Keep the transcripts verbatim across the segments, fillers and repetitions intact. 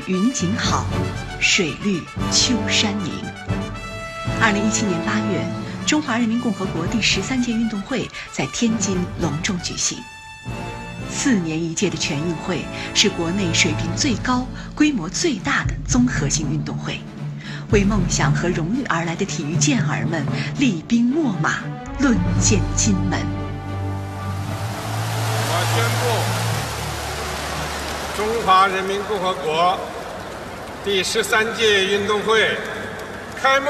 云景好，水绿秋山宁。二零一七年八月，中华人民共和国第十三届运动会在天津隆重举行。四年一届的全运会是国内水平最高、规模最大的综合性运动会，为梦想和荣誉而来的体育健儿们厉兵秣马，论剑金门。 我宣布，中华人民共和国第十三届运动会开幕。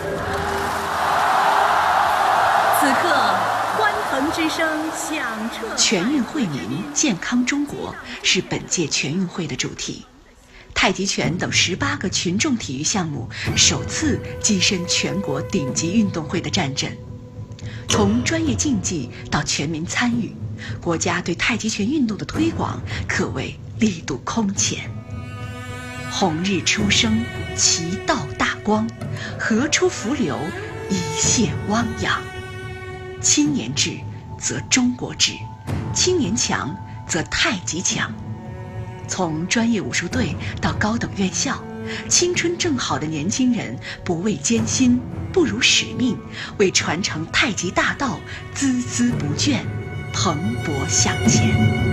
此刻，欢腾之声响彻。 全运惠民，健康中国是本届全运会的主题。太极拳等十八个群众体育项目首次跻身全国顶级运动会的战阵。从专业竞技到全民参与，国家对太极拳运动的推广可谓力度空前。红日初升，其道大光；河出伏流，一泻汪洋。青年智，则中国智；青年强，则太极强。从专业武术队到高等院校，青春正好的年轻人不畏艰辛，不辱使命，为传承太极大道孜孜不倦，蓬勃向前。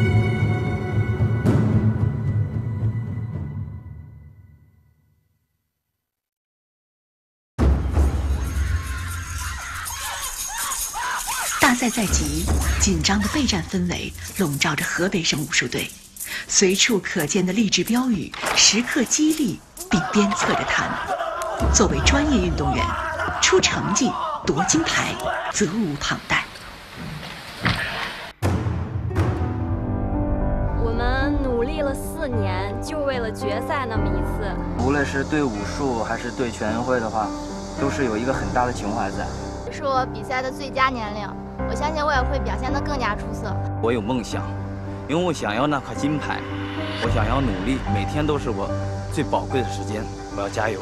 大赛在即，紧张的备战氛围笼罩着河北省武术队，随处可见的励志标语时刻激励并鞭策着他们。作为专业运动员，出成绩夺金牌责无旁贷。 我们努力了四年，就为了决赛那么一次。 无论是对武术还是对全运会的话，都是有一个很大的情怀在。 是我比赛的最佳年龄，我相信我也会表现得更加出色。 我有梦想，因为我想要那块金牌，我想要努力，每天都是我最宝贵的时间，我要加油。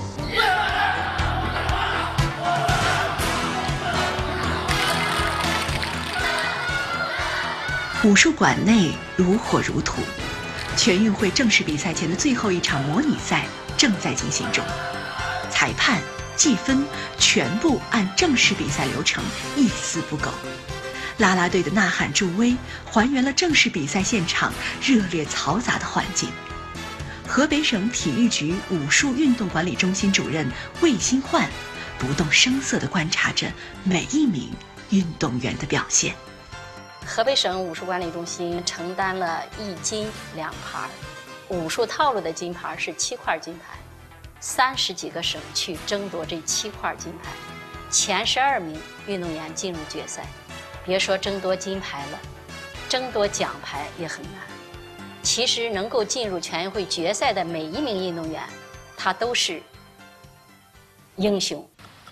武术馆内如火如荼，全运会正式比赛前的最后一场模拟赛正在进行中，裁判、计分全部按正式比赛流程，一丝不苟。啦啦队的呐喊助威，还原了正式比赛现场热烈嘈杂的环境。河北省体育局武术运动管理中心主任魏新焕不动声色地观察着每一名运动员的表现。 河北省武术管理中心承担了一金两牌，武术套路的金牌是七块金牌，三十几个省去争夺这七块金牌，前十二名运动员进入决赛。别说争夺金牌了，争夺奖牌也很难。其实能够进入全运会决赛的每一名运动员，他都是英雄。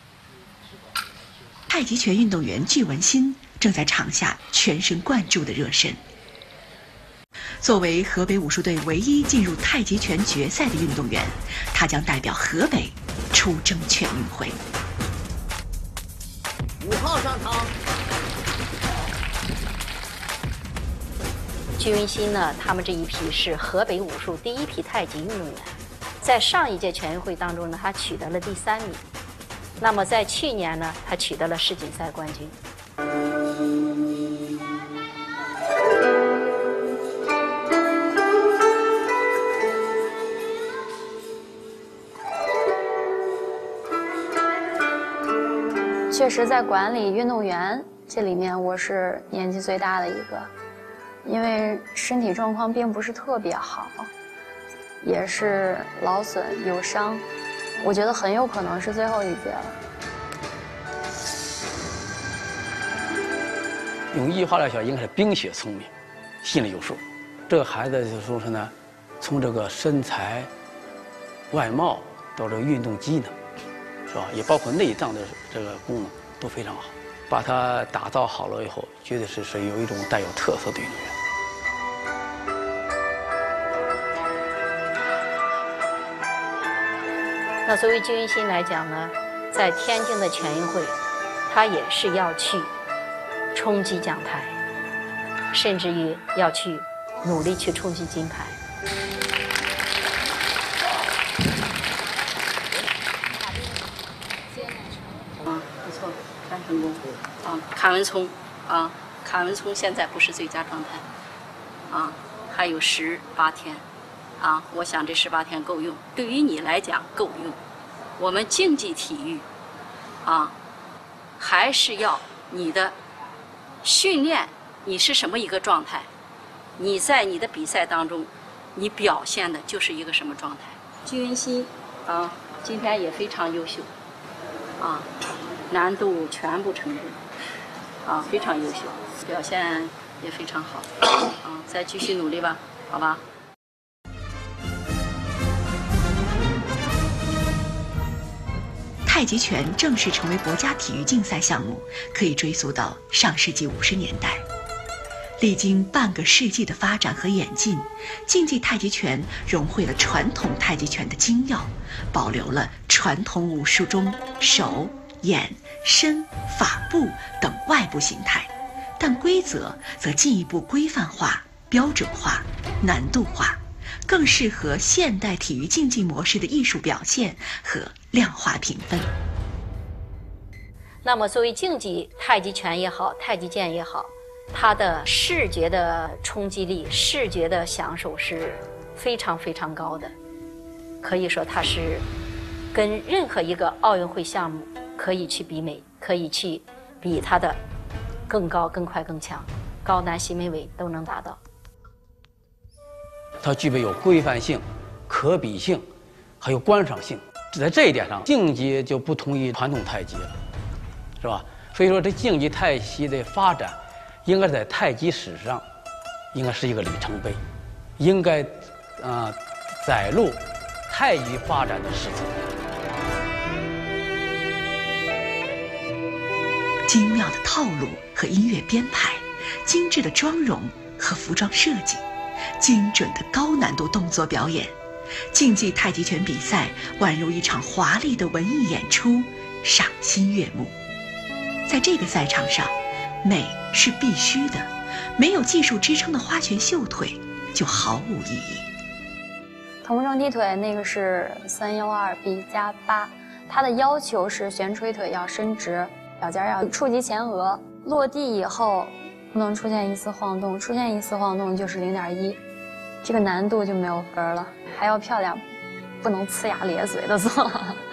太极拳运动员具文新正在场下全神贯注地热身。作为河北武术队唯一进入太极拳决赛的运动员，他将代表河北出征全运会。 五号上场。 具文新呢，他们这一批是河北武术第一批太极运动员，在上一届全运会当中呢，他取得了第三名。那么在去年呢，他取得了世锦赛冠军。 确实，在管理运动员这里面，我是年纪最大的一个，因为身体状况并不是特别好，也是劳损有伤，我觉得很有可能是最后一届了。 用一句话来说，应该是冰雪聪明，心里有数。这个孩子就说是呢，从这个身材、外貌到这个运动机能，是吧？也包括内脏的这个功能都非常好。把它打造好了以后，绝对是是有一种带有特色的运动员。 那作为具文新来讲呢，在天津的全运会，他也是要去冲击奖牌，甚至于要去努力去冲击金牌。 成功。啊，阚文聪，啊，阚文聪现在不是最佳状态，啊，还有十八天，啊，我想这十八天够用，对于你来讲够用。我们竞技体育，啊，还是要你的训练，你是什么一个状态？你在你的比赛当中，你表现的就是一个什么状态？鞠文熙，啊，今天也非常优秀，啊，难度全部成功，啊，非常优秀，表现也非常好，啊，再继续努力吧，好吧？ 太极拳正式成为国家体育竞赛项目，可以追溯到上世纪五十年代。历经半个世纪的发展和演进，竞技太极拳融汇了传统太极拳的精要，保留了传统武术中手、眼、身、法步等外部形态，但规则则进一步规范化、标准化、难度化，更适合现代体育竞技模式的艺术表现和量化评分。 那么，作为竞技太极拳也好，太极剑也好，它的视觉的冲击力、视觉的享受是非常非常高的，可以说它是跟任何一个奥运会项目可以去比美，可以去比它的更高、更快、更强，高难、细、美、伟都能达到。 它具备有规范性、可比性，还有观赏性。在这一点上，竞技就不同于传统太极了，是吧？所以说，这竞技太极的发展，应该在太极史上，应该是一个里程碑，应该，呃，载入太极发展的史册。 精妙的套路和音乐编排，精致的妆容和服装设计，精准的高难度动作表演，竞技太极拳比赛宛如一场华丽的文艺演出，赏心悦目。在这个赛场上，美是必须的，没有技术支撑的花拳绣腿就毫无意义。 同正踢腿那个是三幺二 B 加八，它的要求是悬垂腿要伸直，脚尖要触及前额，落地以后不能出现一丝晃动，出现一丝晃动就是零点一，这个难度就没有分了，还要漂亮，不能呲牙咧嘴的做。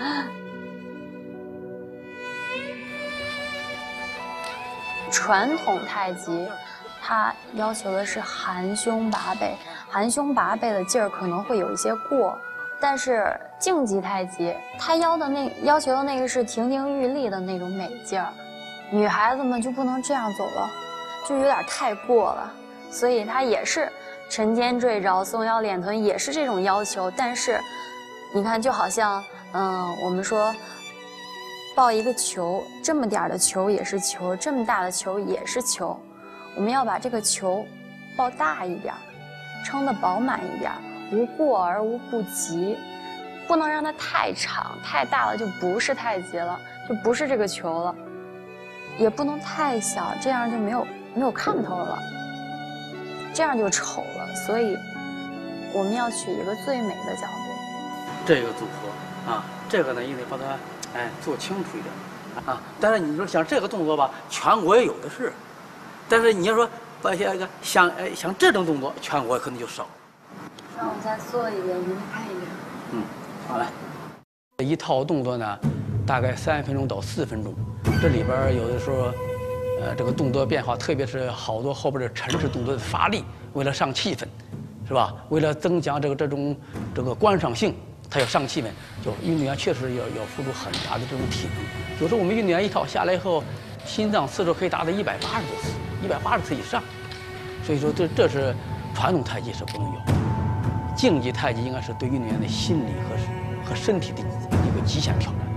传统太极，它要求的是含胸拔背，含胸拔背的劲儿可能会有一些过，但是竞技太极，它要的那要求的那个是亭亭玉立的那种美劲儿，女孩子们就不能这样走了，就有点太过了，所以它也是沉肩坠着、松腰敛臀，也是这种要求。但是，你看，就好像，嗯，我们说。抱一个球，这么点儿的球也是球，这么大的球也是球。我们要把这个球抱大一点，撑得饱满一点，无过而无不及，不能让它太长太大了，就不是太极了，就不是这个球了。也不能太小，这样就没有没有看头了，这样就丑了。所以我们要取一个最美的角度。 这个组合啊，这个呢也得把它。哎，做清楚一点啊！但是你说像这个动作吧，全国也有的是，但是你要说把像一个像哎像这种动作，全国可能就少。 让我再做一遍，您看一遍。 嗯，好来。一套动作呢，大概三分钟到四分钟。这里边有的时候，呃，这个动作变化，特别是好多后边的沉式动作的发力，为了上气氛，是吧？为了增强这个这种这个观赏性。他要上气氛，就运动员确实要要付出很大的这种体能。有时候我们运动员一套下来以后，心脏次数可以达到一百八十多次，一百八十次以上。所以说这这是传统太极是不能有，竞技太极应该是对运动员的心理和和身体的一个极限挑战。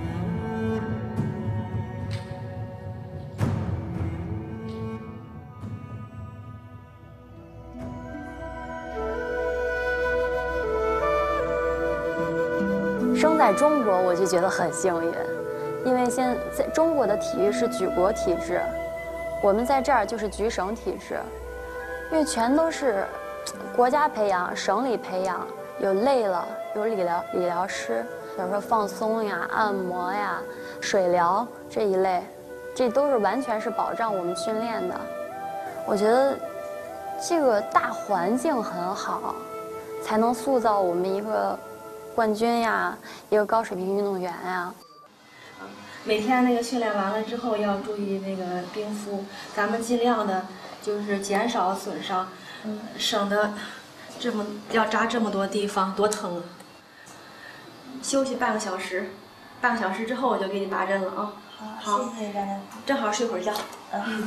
生在中国，我就觉得很幸运，因为现在中国的体育是举国体制，我们在这儿就是举省体制，因为全都是国家培养、省里培养，有累了有理疗理疗师，比如说放松呀、按摩呀、水疗这一类， 这都是完全是保障我们训练的。我觉得这个大环境很好，才能塑造我们一个冠军呀，一个高水平运动员呀。 每天那个训练完了之后要注意那个冰敷，咱们尽量的就是减少损伤，嗯，省得这么要扎这么多地方，多疼啊！休息半个小时，半个小时之后我就给你拔针了啊。好， 谢谢张大夫。 正好睡会儿觉。 嗯。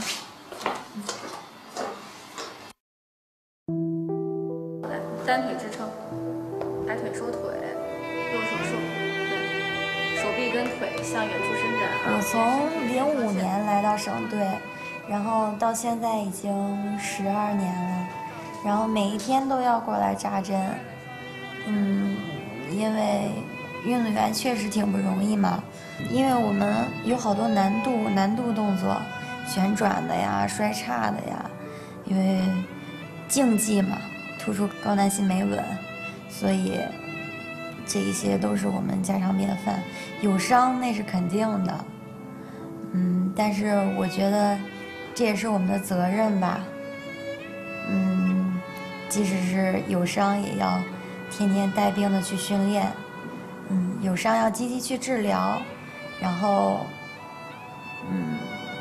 来，单腿支撑，抬腿收腿，右手收，对，手臂跟腿向远处伸展。 我从零五年来到省队，然后到现在已经十二年了，然后每一天都要过来扎针。嗯，因为运动员确实挺不容易嘛。因为我们有好多难度难度动作，旋转的呀，摔叉的呀，因为竞技嘛，突出高难心没稳，所以这一些都是我们家常便饭。有伤那是肯定的，嗯，但是我觉得这也是我们的责任吧，嗯，即使是有伤也要天天带病的去训练，嗯，有伤要积极去治疗。然后，嗯，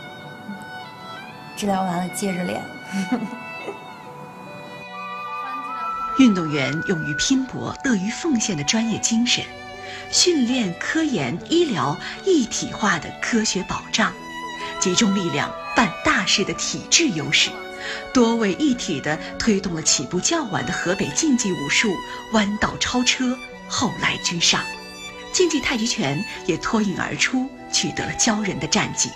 治疗完了接着练。 运动员勇于拼搏、乐于奉献的专业精神，训练、科研、医疗一体化的科学保障，集中力量办大事的体制优势，多位一体地推动了起步较晚的河北竞技武术弯道超车，后来居上。竞技太极拳也脱颖而出，取得了骄人的战绩。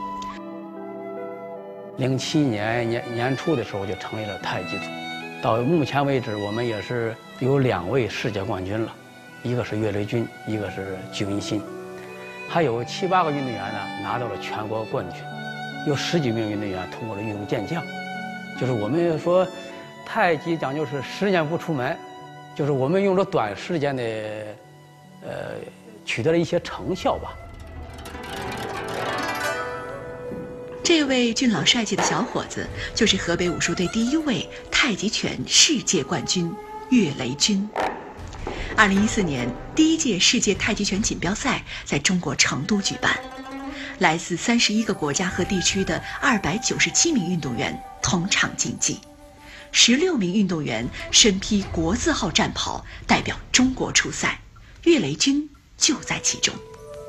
零七年年年初的时候就成立了太极组，到目前为止，我们也是有两位世界冠军了，一个是岳雷军，一个是鞠文新，还有七八个运动员呢拿到了全国冠军，有十几名运动员通过了运动健将。就是我们说，太极讲究是十年不出门，就是我们用了短时间的。呃，取得了一些成效吧。 这位俊朗帅气的小伙子，就是河北武术队第一位太极拳世界冠军岳雷军。二零一四年，第一届世界太极拳锦标赛在中国成都举办，来自三十一个国家和地区的二百九十七名运动员同场竞技，十六名运动员身披国字号战袍，代表中国出赛。岳雷军就在其中。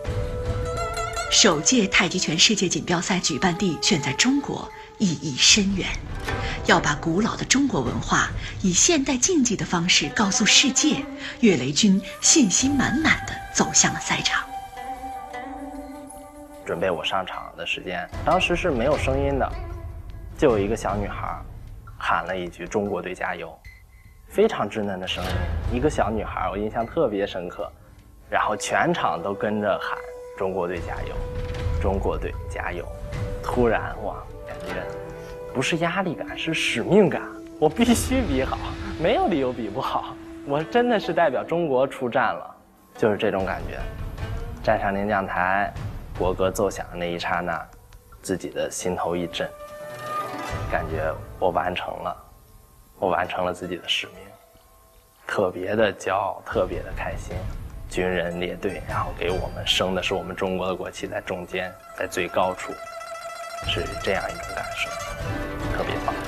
首届太极拳世界锦标赛举办地选在中国，意义深远，要把古老的中国文化以现代竞技的方式告诉世界。岳雷军信心满满地走向了赛场。 准备我上场的时间，当时是没有声音的，就有一个小女孩喊了一句“中国队加油”。非常稚嫩的声音，一个小女孩，我印象特别深刻。然后全场都跟着喊“中国队加油，中国队加油”。突然哇，感觉不是压力感，是使命感。我必须比好，没有理由比不好。我真的是代表中国出战了，就是这种感觉。站上领奖台，国歌奏响的那一刹那，自己的心头一震，感觉我完成了。我完成了自己的使命，特别的骄傲，特别的开心。军人列队，然后给我们升的是我们中国的国旗，在中间，在最高处，是这样一种感受，特别棒。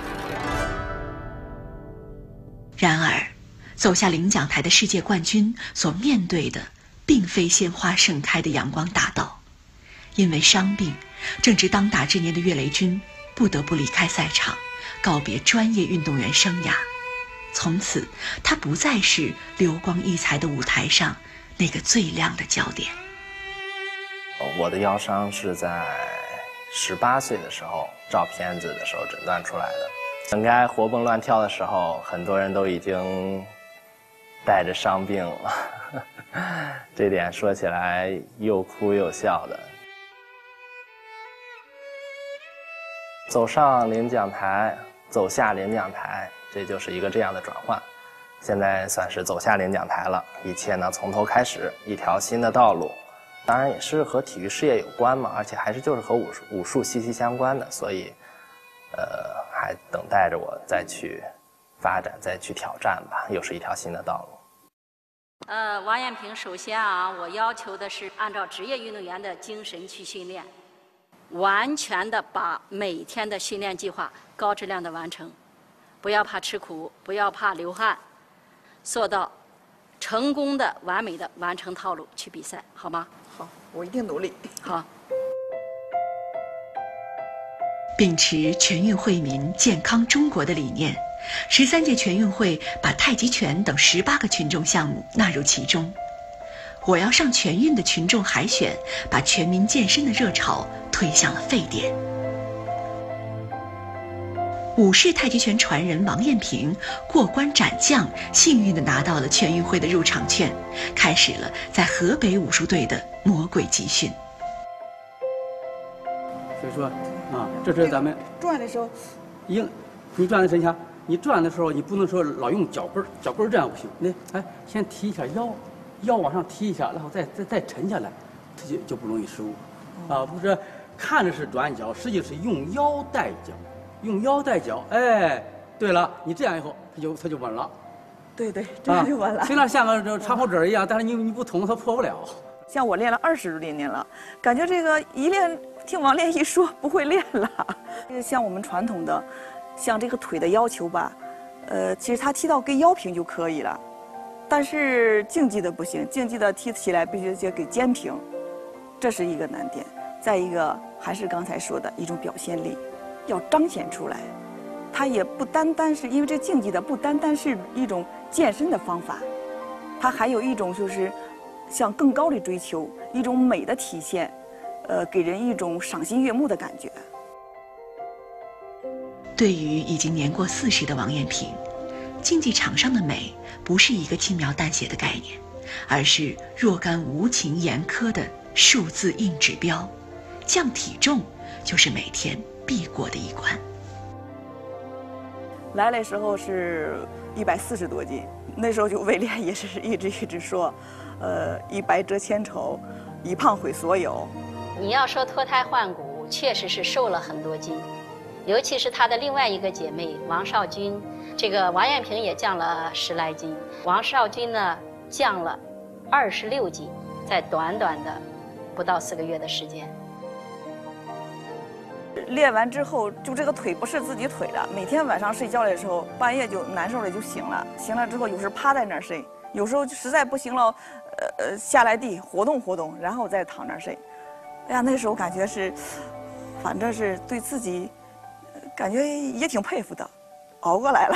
然而，走下领奖台的世界冠军所面对的，并非鲜花盛开的阳光大道，因为伤病，正值当打之年的岳雷军不得不离开赛场。告别专业运动员生涯，从此他不再是流光溢彩的舞台上那个最亮的焦点。 我的腰伤是在十八岁的时候照片子的时候诊断出来的。本该活蹦乱跳的时候，很多人都已经带着伤病了，这点说起来又哭又笑的。走上领奖台，走下领奖台，这就是一个这样的转换。现在算是走下领奖台了，一切呢从头开始，一条新的道路， 当然也是和体育事业有关嘛，而且还是就是和武术武术息息相关的，所以，呃，还等待着我再去发展、再去挑战吧，又是一条新的道路。 呃，王艳萍，首先啊，我要求的是按照职业运动员的精神去训练，完全的把每天的训练计划高质量的完成，不要怕吃苦，不要怕流汗，做到成功的、完美的完成套路去比赛，好吗？ 好，我一定努力。 好。 秉持全运惠民、健康中国的理念，十三届全运会把太极拳等十八个群众项目纳入其中。我要上全运的群众海选，把全民健身的热潮推向了沸点。武氏太极拳传人王艳萍过关斩将，幸运地拿到了全运会的入场券，开始了在河北武术队的魔鬼集训。 所以说啊，这是咱们转的时候， 应你转的身下，你转的时候你不能说老用脚跟儿，脚跟儿这样不行。那哎，先提一下腰，腰往上提一下，然后再再再沉下来，它就就不容易失误。啊，不是看着是转脚，实际是用腰带脚。用腰带脚，哎，对了，你这样以后，它就它就稳了。 对对，这样就稳了。 虽然像个长口针一样，但是你你不捅它破不了。 像我练了二十多年了，感觉这个一练，听王练一说不会练了。像我们传统的，像这个腿的要求吧，呃，其实它踢到跟腰平就可以了，但是竞技的不行，竞技的踢起来必须得给肩平，这是一个难点。再一个还是刚才说的一种表现力。要彰显出来，它也不单单是因为这竞技的不单单是一种健身的方法，它还有一种就是向更高的追求，一种美的体现，呃，给人一种赏心悦目的感觉。 对于已经年过四十的王艳萍，竞技场上的美不是一个轻描淡写的概念，而是若干无情严苛的数字硬指标，降体重就是每天必过的一关。 来的时候是一百四十多斤，那时候就为练也是一直一直说，呃，一白遮千丑，一胖毁所有。 你要说脱胎换骨，确实是瘦了很多斤，尤其是她的另外一个姐妹王少军，这个王艳萍也降了十来斤，王少军呢降了二十六斤，在短短的不到四个月的时间。 练完之后，就这个腿不是自己腿了。每天晚上睡觉的时候，半夜就难受了，就醒了。醒了之后，有时趴在那儿睡，有时候实在不行了，呃呃，下来地活动活动，然后再躺那儿睡。哎呀，那时候感觉是，反正是对自己，感觉也挺佩服的，熬过来了。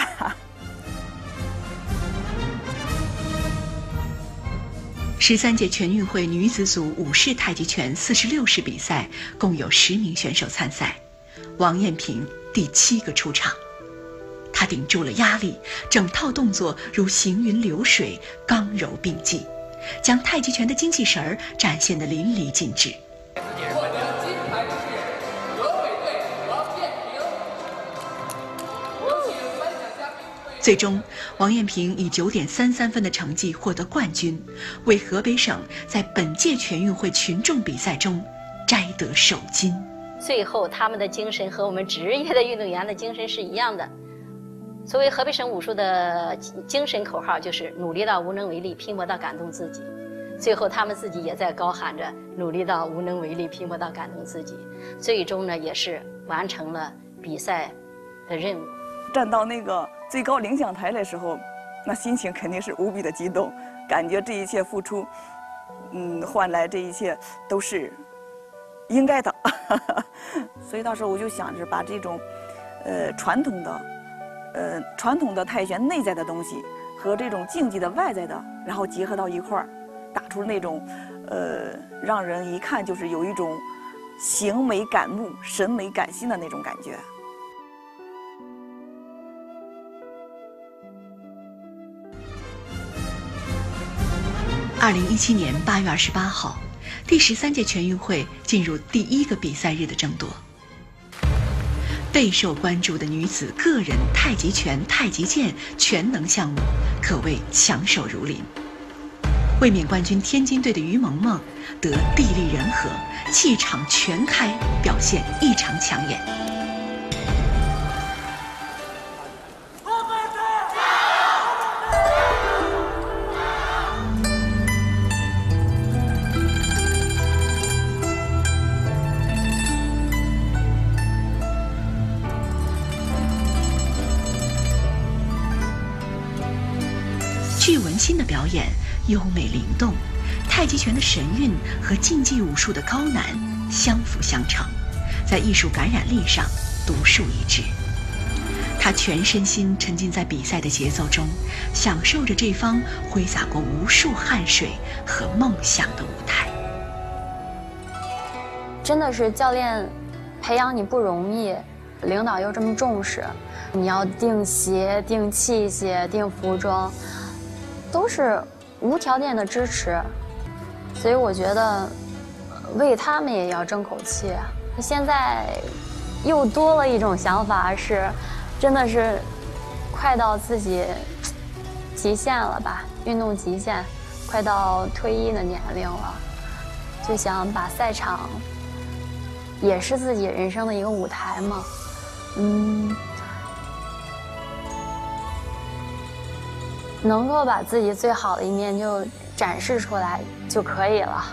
十三届全运会女子组武氏太极拳四十六式比赛共有十名选手参赛，王艳萍第七个出场。她顶住了压力，整套动作如行云流水，刚柔并济，将太极拳的精气神儿展现得淋漓尽致。 获得金牌的是河北队王艳萍。有请颁奖嘉宾。 最终，王艳萍以九点三三分的成绩获得冠军，为河北省在本届全运会群众比赛中摘得首金。 最后，他们的精神和我们职业的运动员的精神是一样的。作为河北省武术的精神口号就是努力到无能为力，拼搏到感动自己。最后他们自己也在高喊着努力到无能为力，拼搏到感动自己。最终呢，也是完成了比赛的任务。 站到那个最高领奖台的时候，那心情肯定是无比的激动，感觉这一切付出，嗯，换来这一切都是应该的。所以到时候我就想着把这种，呃，传统的。呃，传统的太极拳内在的东西和这种竞技的外在的，然后结合到一块儿，打出那种，呃，让人一看就是有一种形美感目、审美感心的那种感觉。 二零一七年八月二十八号，第十三届全运会进入第一个比赛日的争夺。备受关注的女子个人太极拳、太极剑全能项目可谓强手如林。 卫冕冠军天津队的于萌萌得地利人和，气场全开，表现异常抢眼。具文欣的表演优美灵动，太极拳的神韵和竞技武术的高难相辅相成，在艺术感染力上独树一帜。他全身心沉浸在比赛的节奏中，享受着这方挥洒过无数汗水和梦想的舞台。 真的是教练培养你不容易，领导又这么重视，你要定鞋、定器械、定服装，都是无条件的支持，所以我觉得为他们也要争口气。现在又多了一种想法，是真的是快到自己极限了吧，运动极限，快到退役的年龄了，就想把赛场也是自己人生的一个舞台嘛，嗯。能够把自己最好的一面就展示出来就可以了。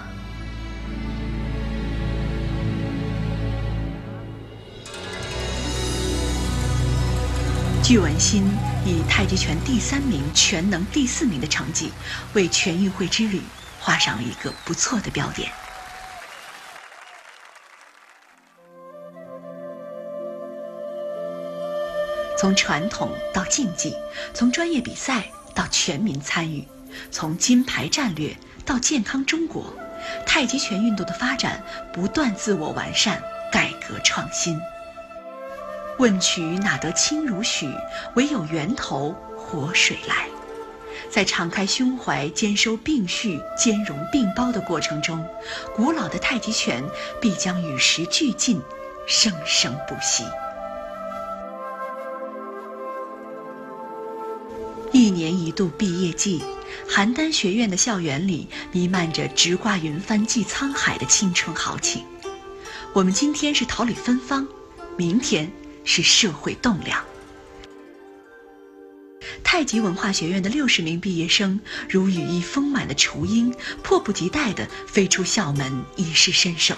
具文欣以太极拳第三名、全能第四名的成绩，为全运会之旅画上了一个不错的标点。从传统到竞技，从专业比赛到全民参与，从金牌战略到健康中国，太极拳运动的发展不断自我完善、改革创新。问渠哪得清如许，唯有源头活水来。在敞开胸怀、兼收并蓄、兼容并包的过程中，古老的太极拳必将与时俱进，生生不息。一年一度毕业季，邯郸学院的校园里弥漫着直挂云帆济沧海的青春豪情。我们今天是桃李芬芳，明天是社会栋梁。太极文化学院的六十名毕业生如羽翼丰满的雏鹰，迫不及待地飞出校门，以示身手。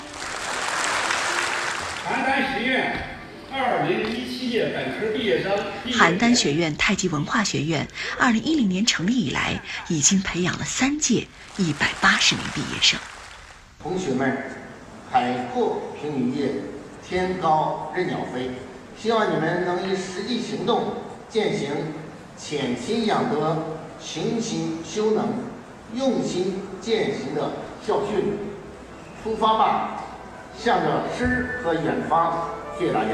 邯郸学院二零一七届本科毕业生。 邯郸学院太极文化学院二零一零年成立以来，已经培养了三届一百八十名毕业生。 同学们，海阔凭鱼跃，天高任鸟飞。希望你们能以实际行动践行潜心养德、勤心修能、用心践行的校训。出发吧，向着诗和远方！谢谢大家。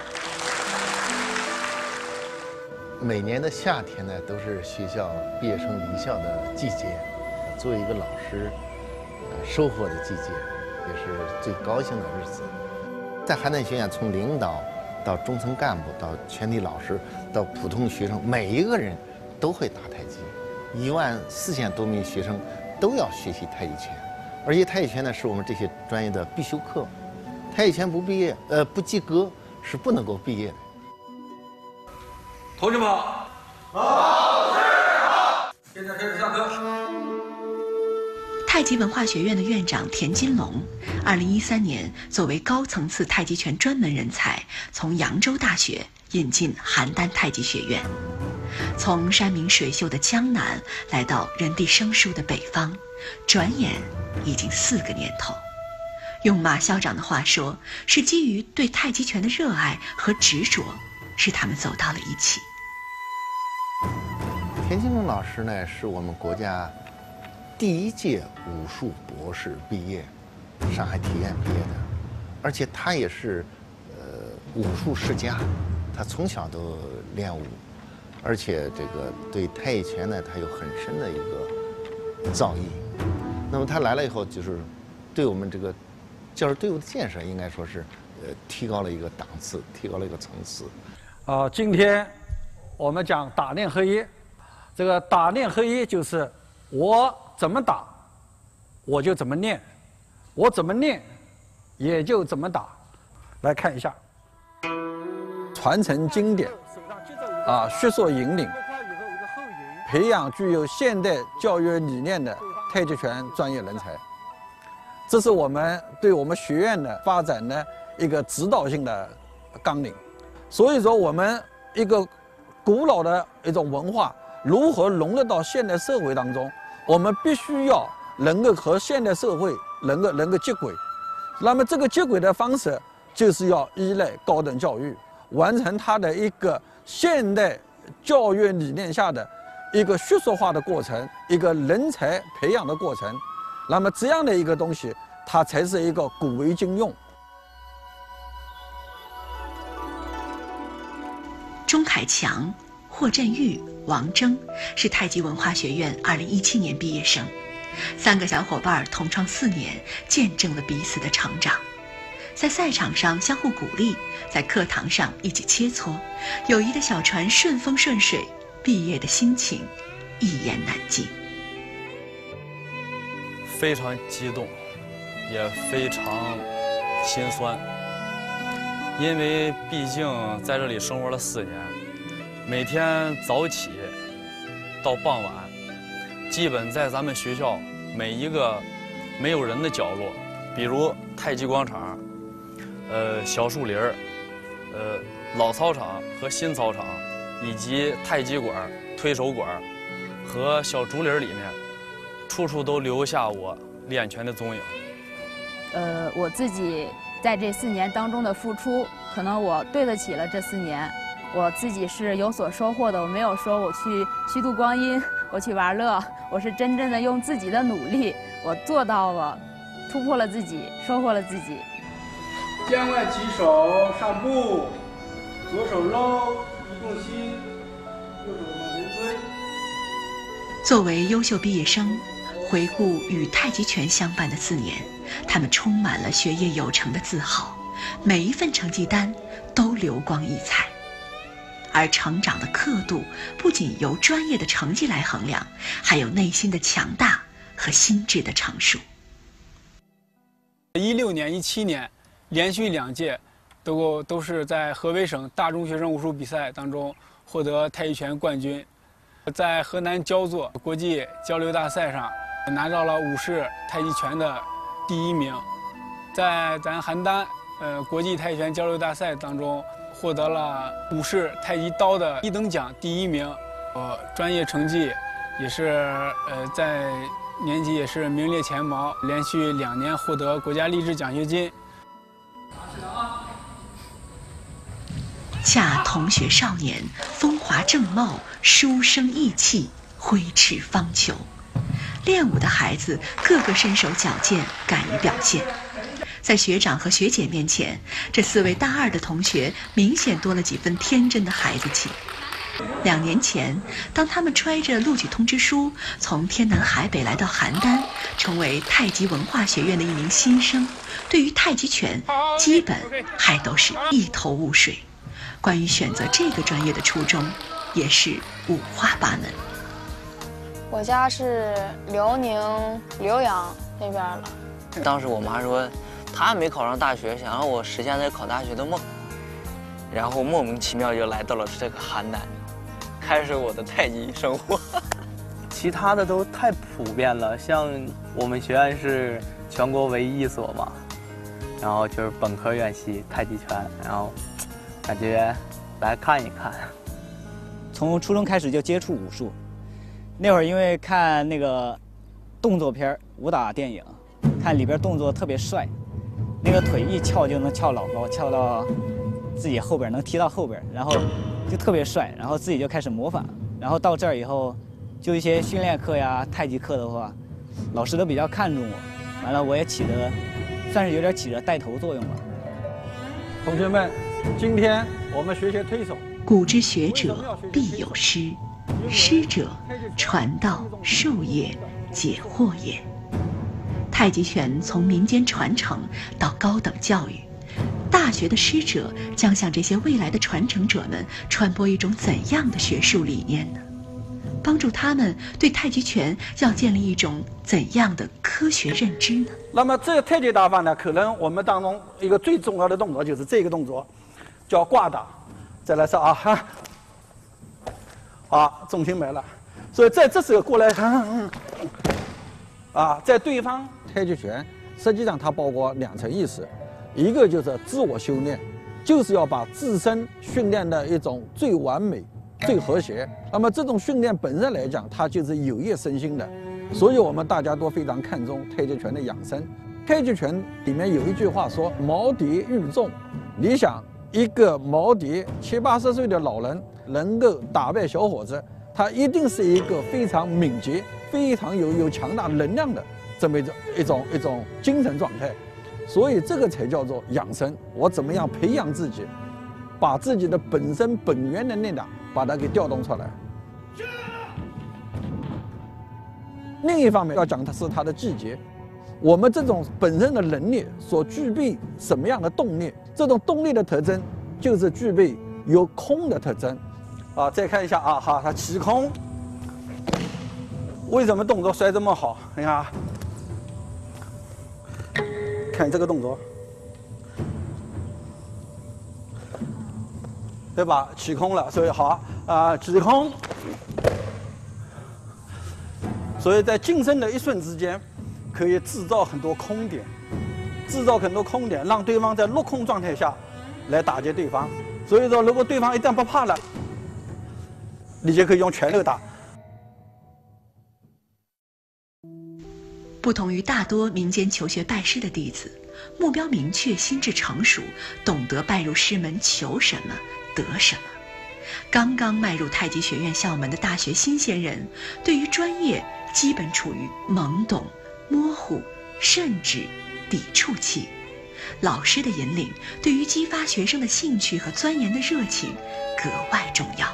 每年的夏天呢，都是学校毕业生离校的季节。作为一个老师，呃，收获的季节，也是最高兴的日子。在邯郸学院，从领导到中层干部，到全体老师，到普通学生，每一个人都会打太极。一万四千多名学生都要学习太极拳，而且太极拳呢，是我们这些专业的必修课。太极拳不毕业，呃，不及格是不能够毕业的。 同志们好，老师好，现在开始下课。 太极文化学院的院长田金龙，二零一三年作为高层次太极拳专门人才，从扬州大学引进邯郸太极学院。从山明水秀的江南来到人地生疏的北方，转眼已经四个年头。用马校长的话说，是基于对太极拳的热爱和执着，使他们走到了一起。 田金龙老师呢，是我们国家第一届武术博士毕业，上海体院毕业的，而且他也是呃武术世家，他从小都练武，而且这个对太极拳呢，他有很深的一个造诣。那么他来了以后，就是对我们这个教师队伍的建设，应该说是呃提高了一个档次，提高了一个层次。 啊、呃，今天我们讲打练合一，这个打练合一就是我怎么打，我就怎么练，我怎么练，也就怎么打。来看一下，传承经典，啊，学说引领，培养具有现代教育理念的太极拳专业人才，这是我们对我们学院的发展的一个指导性的纲领。所以说，我们一个古老的一种文化如何融入到现代社会当中，我们必须要能够和现代社会能够能够接轨。那么这个接轨的方式，就是要依赖高等教育，完成它的一个现代教育理念下的一个学术化的过程，一个人才培养的过程。那么这样的一个东西，它才是一个古为今用。 钟凯强、霍振玉、王峥是太极文化学院二零一七年毕业生，三个小伙伴同窗四年，见证了彼此的成长。在赛场上相互鼓励，在课堂上一起切磋，友谊的小船顺风顺水，毕业的心情一言难尽。 非常激动，也非常心酸，因为毕竟在这里生活了四年，每天早起到傍晚，基本在咱们学校每一个没有人的角落，比如太极广场、呃小树林儿、呃老操场和新操场，以及太极馆、推手馆和小竹林里面，处处都留下我练拳的踪影。 呃，我自己在这四年当中的付出，可能我对得起了这四年，我自己是有所收获的。我没有说我去虚度光阴，我去玩乐，我是真正的用自己的努力，我做到了，突破了自己，收获了自己。 肩外起手上步，左手搂，移重心，右手往前推。 作为优秀毕业生，回顾与太极拳相伴的四年，他们充满了学业有成的自豪，每一份成绩单都流光溢彩。而成长的刻度不仅由专业的成绩来衡量，还有内心的强大和心智的成熟。 一六年、一七年连续两届都都是在河北省大中学生武术比赛当中获得太极拳冠军，在河南焦作国际交流大赛上拿到了武士太极拳的第一名，在咱邯郸呃国际太极拳交流大赛当中获得了武士太极刀的一等奖第一名，呃专业成绩也是呃在年级也是名列前茅，连续两年获得国家励志奖学金。 恰同学少年，风华正茂，书生意气，挥斥方遒。练武的孩子个个身手矫健，敢于表现。在学长和学姐面前，这四位大二的同学明显多了几分天真的孩子气。两年前，当他们揣着录取通知书从天南海北来到邯郸，成为太极文化学院的一名新生，对于太极拳基本还都是一头雾水。关于选择这个专业的初衷，也是五花八门。 我家是辽宁浏阳那边了。 当时我妈说，她没考上大学，想让我实现那考大学的梦，然后莫名其妙就来到了这个邯郸，开始我的太极生活。 其他的都太普遍了，像我们学院是全国唯一一所嘛，然后就是本科院系太极拳，然后感觉来看一看。 从初中开始就接触武术，那会儿因为看那个动作片、武打电影，看里边动作特别帅，那个腿一翘就能翘老高，翘到自己后边能踢到后边，然后就特别帅，然后自己就开始模仿。然后到这儿以后，就一些训练课呀、太极课的话，老师都比较看重我，完了我也起着，算是有点起着带头作用了。 同学们，今天我们学学推手。 古之学者必有师，师者，传道授业解惑也。太极拳从民间传承到高等教育，大学的师者将向这些未来的传承者们传播一种怎样的学术理念呢？ 帮助他们对太极拳要建立一种怎样的科学认知呢？ 那么这个太极打法呢，可能我们当中一个最重要的动作就是这个动作，叫挂打。再来说啊哈，好，重心没了，所以在这时候过来，嗯嗯、啊，在对方太极拳实际上它包括两层意思，一个就是自我修炼，就是要把自身训练的一种最完美、最和谐。那么这种训练本身来讲，它就是有益身心的，所以我们大家都非常看重太极拳的养生。太极拳里面有一句话说：“毛敌愈众。”你想，一个毛敌七八十岁的老人能够打败小伙子，他一定是一个非常敏捷、非常有有强大能量的这么一种一种一种精神状态。所以这个才叫做养生。我怎么样培养自己，把自己的本身本源的力量把它给调动出来。另一方面要讲的是它的季节，我们这种本身的能力所具备什么样的动力，这种动力的特征就是具备有空的特征。啊，再看一下啊，哈，它起空，为什么动作摔这么好？你看啊。看这个动作，对吧？起空了，所以好啊，起空。所以在近身的一瞬之间，可以制造很多空点，制造很多空点，让对方在落空状态下来打击对方。所以说，如果对方一旦不怕了，你就可以用拳头打。 不同于大多民间求学拜师的弟子，目标明确、心智成熟，懂得拜入师门求什么得什么。刚刚迈入太极学院校门的大学新鲜人，对于专业基本处于懵懂、模糊，甚至抵触期。老师的引领，对于激发学生的兴趣和钻研的热情格外重要。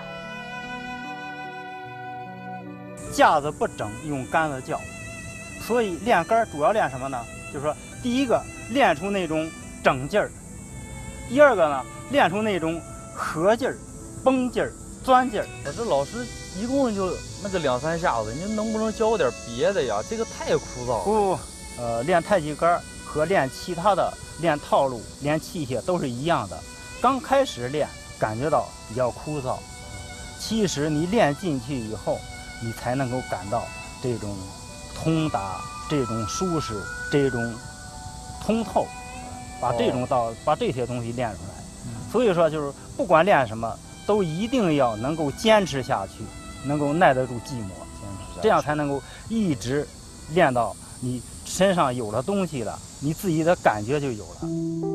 架子不整，用杆子较。所以练杆主要练什么呢？就是说，第一个练出那种整劲儿，第二个呢练出那种合劲儿、绷劲儿、钻劲儿。 这老师一共就那个两三下子，您能不能教点别的呀？这个太枯燥了。 不，呃，练太极杆和练其他的练套路、练器械都是一样的。刚开始练感觉到比较枯燥，其实你练进去以后，你才能够感到这种通达，这种舒适，这种通透，把这种道、哦、把这些东西练出来。嗯、所以说，就是不管练什么，都一定要能够坚持下去，能够耐得住寂寞，这样才能够一直练到你身上有了东西了，你自己的感觉就有了。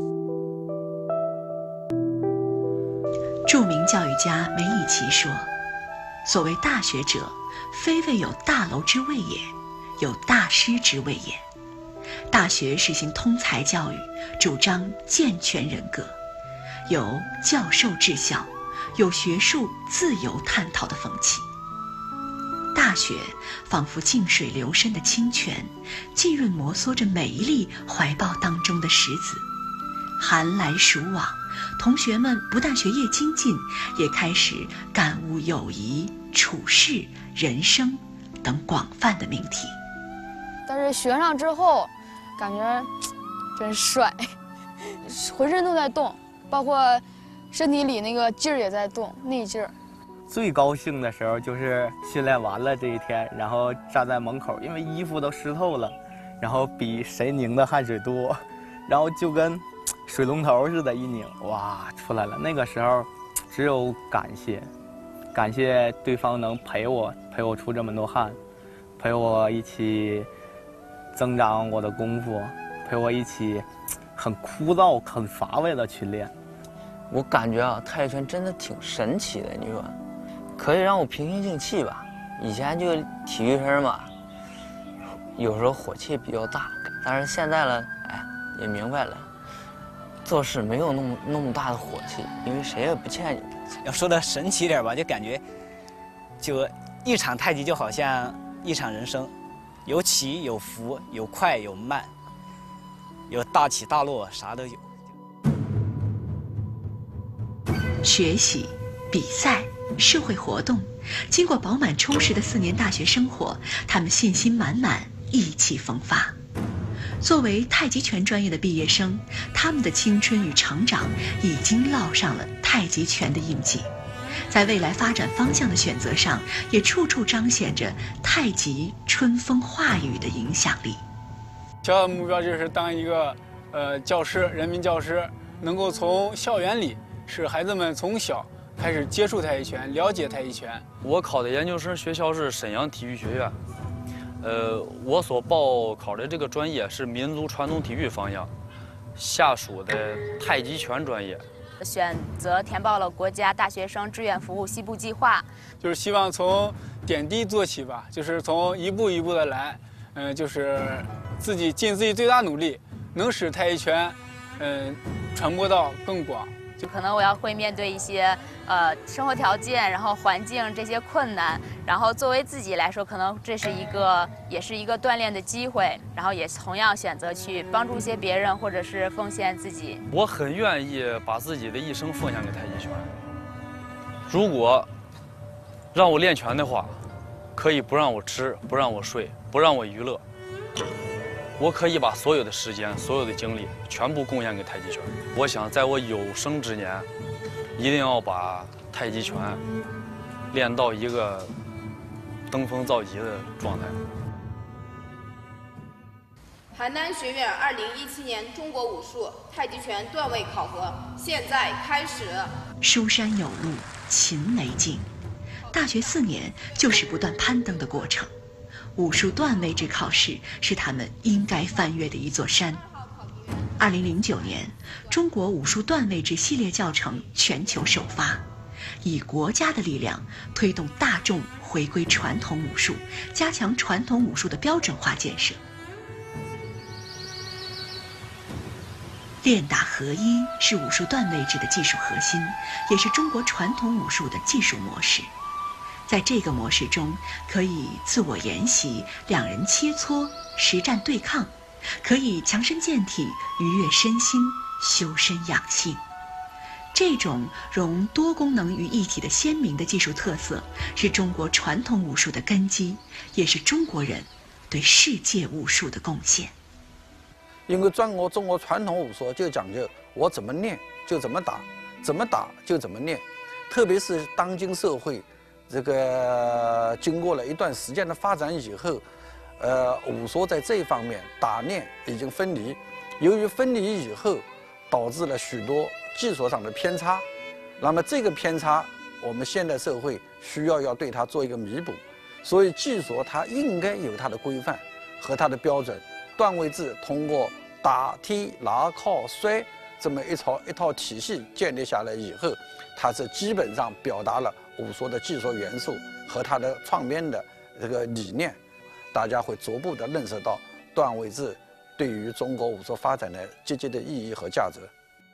著名教育家梅贻琦说：“所谓大学者，非谓有大楼之谓也。”有大师之谓也。大学实行通才教育，主张健全人格，有教授治校，有学术自由探讨的风气。大学仿佛静水流深的清泉，浸润摩挲着每一粒怀抱当中的石子。寒来暑往，同学们不但学业精进，也开始感悟友谊、处事、人生等广泛的命题。 但是学上之后，感觉真帅，浑身都在动，包括身体里那个劲儿也在动，内劲儿。 最高兴的时候就是训练完了这一天，然后站在门口，因为衣服都湿透了，然后比谁拧的汗水多，然后就跟水龙头似的，一拧，哇，出来了。那个时候只有感谢，感谢对方能陪我，陪我出这么多汗，陪我一起增长我的功夫，陪我一起很枯燥、很乏味的去练。 我感觉啊，太极拳真的挺神奇的。你说，可以让我平心静气吧？以前就体育生嘛，有时候火气比较大，但是现在呢，哎，也明白了，做事没有那么那么大的火气，因为谁也不欠你。 要说的神奇点吧，就感觉，就一场太极就好像一场人生。有起有伏，有快有慢，有大起大落，啥都有。 学习、比赛、社会活动， 经过饱满充实的四年大学生活，他们信心满满，意气风发。作为太极拳专业的毕业生，他们的青春与成长已经烙上了太极拳的印记，在未来发展方向的选择上，也处处彰显着太极春风化雨的影响力。 小小的目标就是当一个呃教师，人民教师，能够从校园里使孩子们从小开始接触太极拳，了解太极拳。 我考的研究生学校是沈阳体育学院。呃，我所报考的这个专业是民族传统体育方向，下属的太极拳专业。 选择填报了国家大学生志愿服务西部计划， 就是希望从点滴做起吧，就是从一步一步的来，嗯、呃，就是自己尽自己最大努力，能使太极拳，嗯、呃，传播到更广。 就可能我要会面对一些呃生活条件，然后环境这些困难，然后作为自己来说，可能这是一个也是一个锻炼的机会，然后也同样选择去帮助一些别人，或者是奉献自己。 我很愿意把自己的一生奉献给太极拳。如果让我练拳的话，可以不让我吃，不让我睡，不让我娱乐。我可以把所有的时间、所有的精力全部贡献给太极拳。我想在我有生之年，一定要把太极拳练到一个登峰造极的状态。 邯郸学院二零一七年中国武术太极拳段位考核现在开始。 书山有路勤没尽，大学四年就是不断攀登的过程。武术段位制考试是他们应该翻越的一座山。二零零九年，中国武术段位制系列教程全球首发，以国家的力量推动大众回归传统武术，加强传统武术的标准化建设。练打合一是武术段位制的技术核心，也是中国传统武术的技术模式。在这个模式中，可以自我研习、两人切磋、实战对抗，可以强身健体、愉悦身心、修身养性。这种融多功能于一体的鲜明的技术特色，是中国传统武术的根基，也是中国人对世界武术的贡献。 因为中国中国传统武术就讲究我怎么练就怎么打，怎么打就怎么练，特别是当今社会。这个经过了一段时间的发展以后，呃，武术在这一方面打练已经分离。由于分离以后，导致了许多技术上的偏差。那么这个偏差，我们现代社会需要要对它做一个弥补。所以技术它应该有它的规范和它的标准。段位制通过打、踢、拿、靠、摔这么一套一套体系建立下来以后，它是基本上表达了武术的技术元素和它的创编的这个理念，大家会逐步的认识到段位制对于中国武术发展的积极的意义和价值。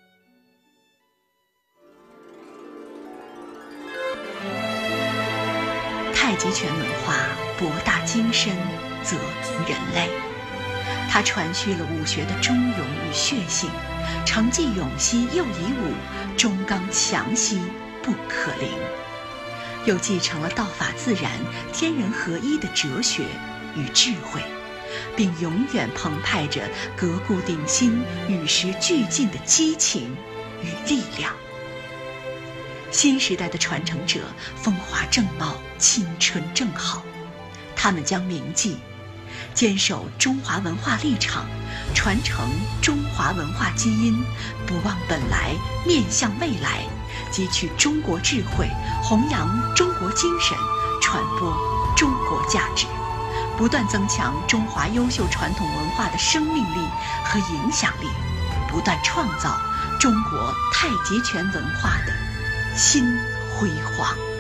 太极拳文化博大精深，泽人类。它传续了武学的忠勇与血性，承继永熙又以武，忠刚强息不可凌。又继承了道法自然、天人合一的哲学与智慧，并永远澎湃着革故鼎新、与时俱进的激情与力量。新时代的传承者风华正茂、青春正好，他们将铭记坚守中华文化立场，传承中华文化基因，不忘本来，面向未来，汲取中国智慧，弘扬中国精神，传播中国价值，不断增强中华优秀传统文化的生命力和影响力，不断创造中国太极拳文化的新辉煌。